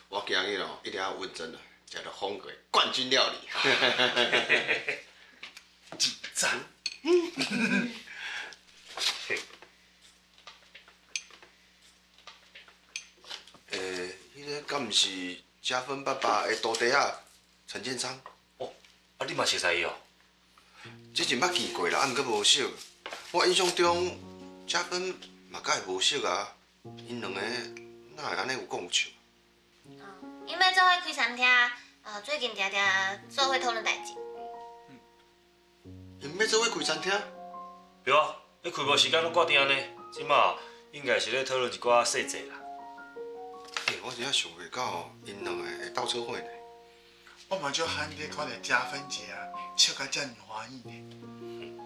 我今日咯一定要问真了，食到风格冠军料理。 紧张。 迄个敢毋是嘉芬爸爸的徒弟啊，陈建昌？ 哦，啊，你嘛熟悉伊哦？ 之前捌见过啦，啊，毋过无熟。我印象中嘉芬嘛甲伊无熟啊，因两个哪会安尼有讲有笑？ 因要做伙开餐厅，最近常常做伙讨论代志。 因要做伙开餐厅？ 对啊，迄开幕时间拢挂定呢，即马应该是咧讨论一寡细节啦。 我真正想袂到，因两个会斗做伙呢。 我嘛就喊你看到加分节啊，笑甲遮尔欢喜呢。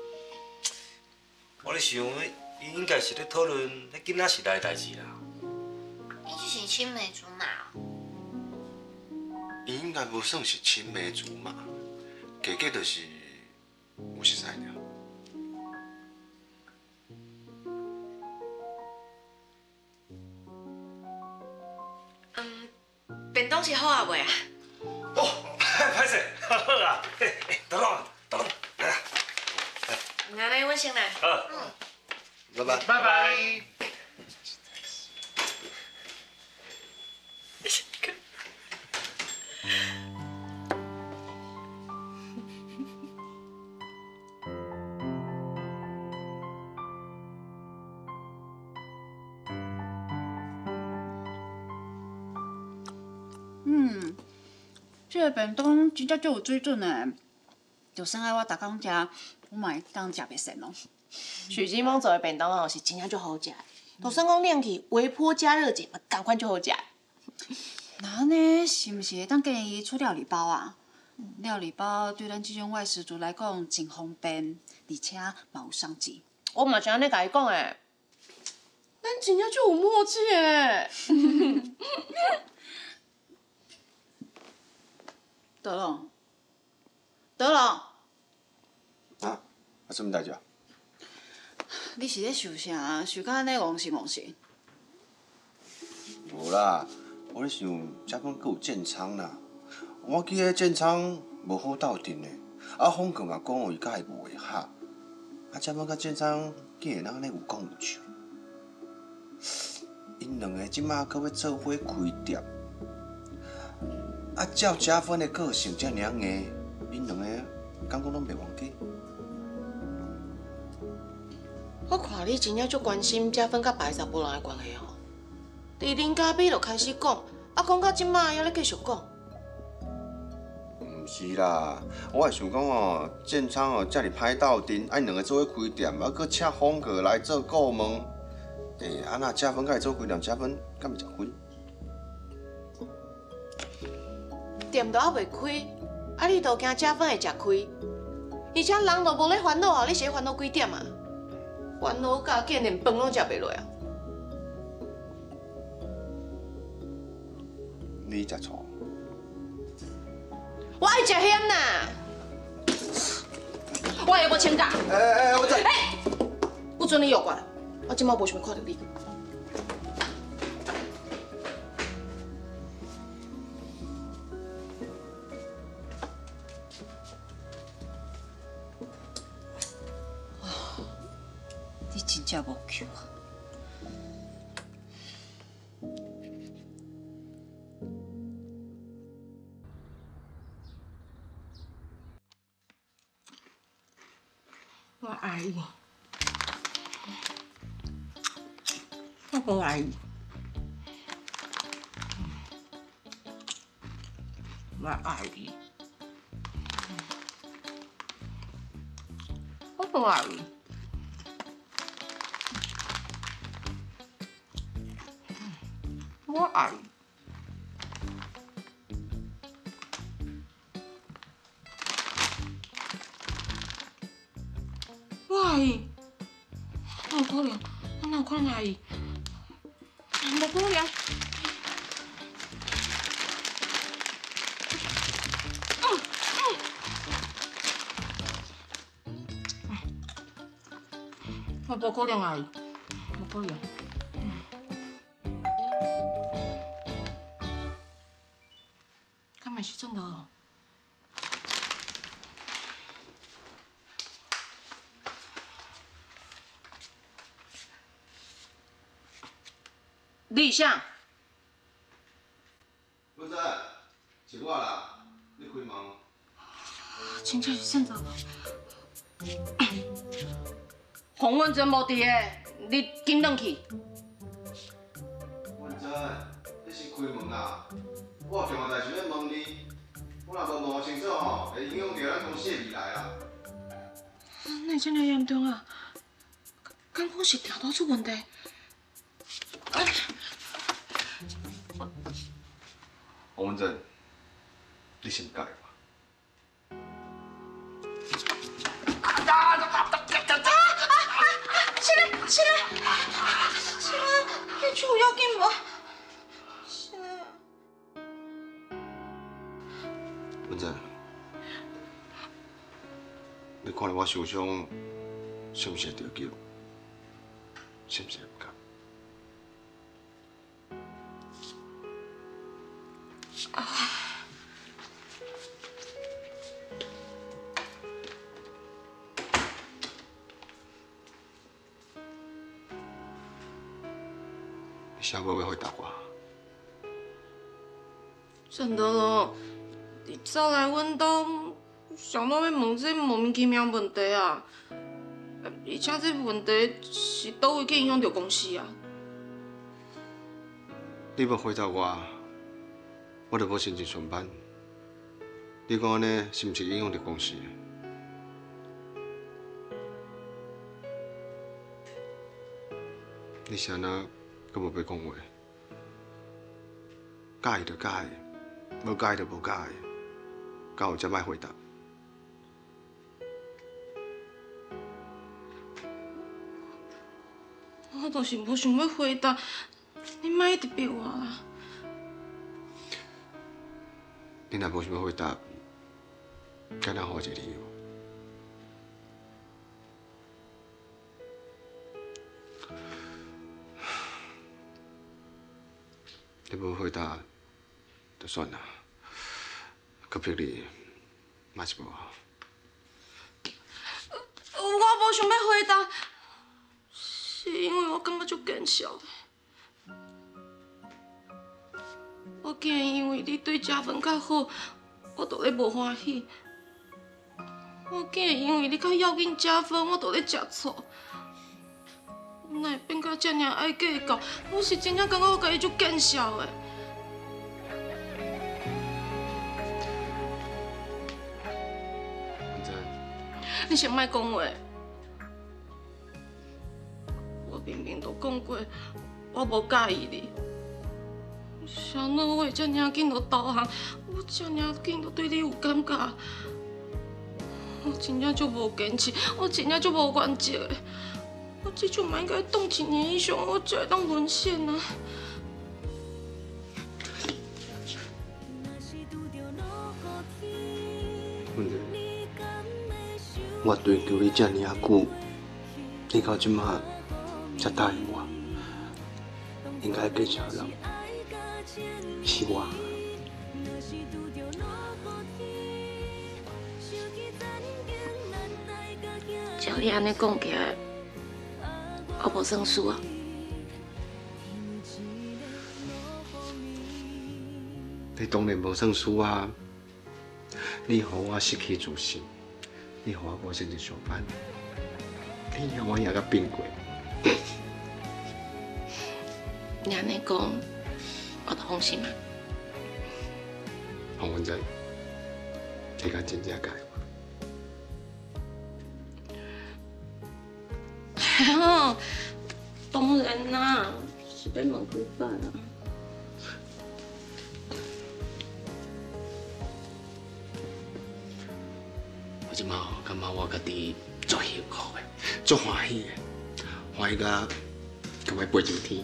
我咧想，伊应该是咧讨论迄囡仔时代的代志啦。 伊就是青梅竹马哦。 伊应该无算是青梅竹马，加计就是有熟悉了。 便当是好啊未啊？ 哦，歹势，好啊，等等，来啦， 安尼，阮先来。 拜拜。 拜拜。 这个便当真正足有水准的，就算爱我逐工食，我嘛会当食袂惯咯。 许金峰做的便当哦，是真正足好食的，就算讲冷去，微波加热者嘛，同款足好食。 那安尼是毋是会当建议出料理包啊？料理包对咱这种外食族来讲真方便，而且嘛有商机。 我嘛是安尼甲伊讲的，咱真正足有默契的。 德龙， 啊，什么代志啊？ 你是咧想啥？想到安尼戆神？ 无啦，我咧想嘉芬阁有建仓啦。我记迄建仓无好斗阵的，啊，风哥嘛讲哦，伊甲伊无会合。啊，嘉芬甲建仓竟然安尼有讲有笑。因两个即马阁要做伙开店。啊，照嘉芬的个性遮尔硬，因两个敢讲拢袂忘记？ 我看你真正足关心嘉芬甲白查甫人的关系哦。伫恁家尾就开始讲，啊，讲到即马还咧继续讲。 毋是啦，我是想讲哦，建仓哦遮尔歹斗阵，啊，因两个做伙开店，啊，搁请风哥来做顾问。啊那嘉芬甲伊做开店，嘉芬敢袂食亏？ 店都还袂开，啊，你都惊嘉芬会食亏，而且人都无咧烦恼啊，你是咧烦恼几点啊？烦恼到竟连饭拢食袂落啊！ 你食错。 我爱食咸呐，我有无请假？ 我知。 不准你有关，我今麦无想看到你。 你真正无救啊！ 我爱你，我好爱你，我爱你，我好爱你。我爱你。我爱伊，哪有可能？我哪有可能爱伊？无可能！我无可能爱伊，无可能。 嘛是真的哦。李想， 文珍，是我啦，你开门。 真正是真的哦。洪文珍无伫诶，你紧转去。 文珍，你先开门啦！我有重要代志要问你，我若无问清楚吼，会影响到咱公司的未来啦。 哪真尼严重啊？敢讲是电脑出问题？ 洪文珍，你先改吧。 起来！你厝有要紧无？起来啊！ 文珍，你看我受伤，是不是会着急？是不是会不甘？你啥话要回答我？ 真的咯，你走来阮兜，想到要问这莫名其妙问题啊！而且这问题是倒位去影响到公司啊？ 你要回答我，我就无心情上班。你讲安尼是毋是影响到公司？你是安那，阁无要讲话？介意就介意，无介意就无介意，到有才莫回答。 我就是无想要回答，你莫一直逼我啦。 你若无想要回答，敢若好一个理由。你无回答，就算啦。搁逼你，嘛是无好。 我无想要回答，是因为我感觉足见笑的。我竟然因为你对嘉芬较好，我就咧无欢喜。我竟然因为你较要紧嘉芬，我就咧食醋。我哪会变到这尔爱计较？我是真正感觉我家己足见笑的。 文珍， 你先莫讲话。我明明都讲过，我无介意你。啥哪会遮尔紧就投降？我遮尔紧就对你有感觉。我真正足无坚持，我真正足无原则的。我这阵嘛应该当一年以上，我才会当沦陷啊！ 文珍，我追求你遮尔啊久，你到即马才答应我，应该继续人是我。 照你安尼讲起来，我无算输啊。 你当然无算输啊！你让我失去自信，你让我无心情上班，你让我也甲变过。 你安尼讲，我就放心啊。 洪文珍，你敢真正介意我？当然啦，是要问几摆啊？ 我即马感觉我家己足幸福的，足欢喜的，欢喜甲敢要飞上天。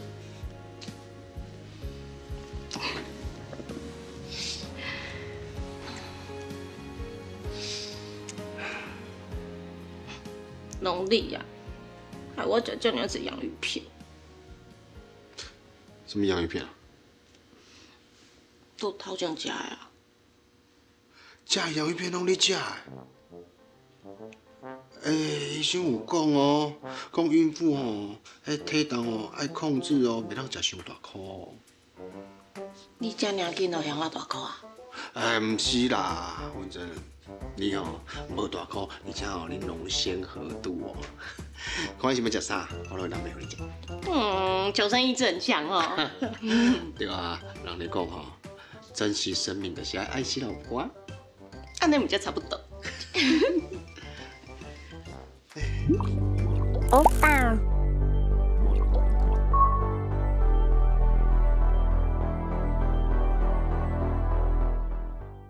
拢你呀，害我食这样子洋芋片， 什么洋芋片啊？ 都头前食的啊。 食药迄片拢你食的。医生有讲哦，讲孕妇吼，迄体重哦爱控制哦，袂当食伤大颗哦。 你遮尔紧就嫌我大颗啊？ 毋是啦，文珍，你哦无大颗，而且哦你浓鲜合度哦。看你想要食啥，我都会准备互你食。 求生意志很强哦。 对啊，人咧讲吼，珍惜生命就是要爱惜老婆啊。 安尼毋就差不多。 欧巴。